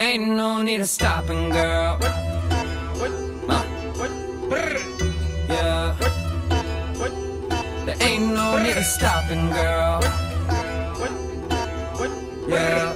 Ain't no need of stopping, girl. Yeah. There ain't no need of stopping, girl. Yeah.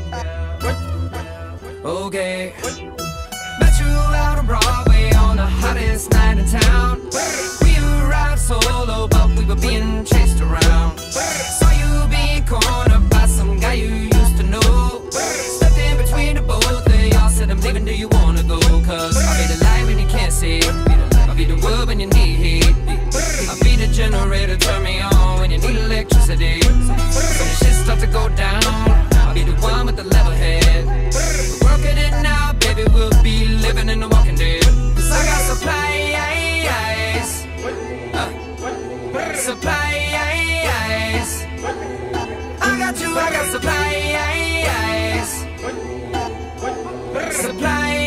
Okay. Met you out on Broadway on the hottest night in town. We arrived solo, but we were being chased around. Saw you being cornered by some guy you used to know. Stepped in between the both of y'all, said I'm leaving, do you wanna go? Cause I'll be the light when you can't see, I'll be the wood when you need heat, I'll be the generator, turn me on when you need electricity. When the shit starts to go down, I'll be the one with the level head. We're working it now, baby, we'll be living in the Walking Dead. Cause I got supplies, supplies. I got you, I got supplies, supplies.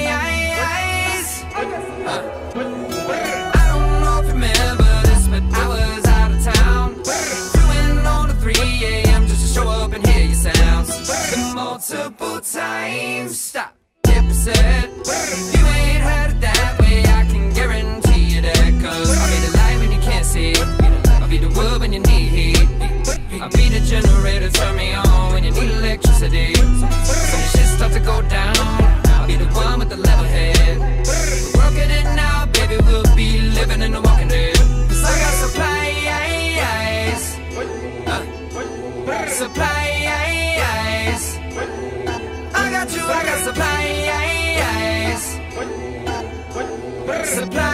I don't know if you remember this, but I was out of town, flew in on the 3 AM just to show up and hear your sounds. And multiple times, stop, hit reset. You ain't heard it that way, I can guarantee you that. Cause I'll be the light when you can't see, I'll be the wood when you need heat, I'll be the generator, turn me on when you need electricity. When the shit starts to go down, I'll be the one with the level head. We're working it now, baby, we'll be living in the Walking Dead. Cause I got supplies, supplies. I got you, I got supplies, supplies.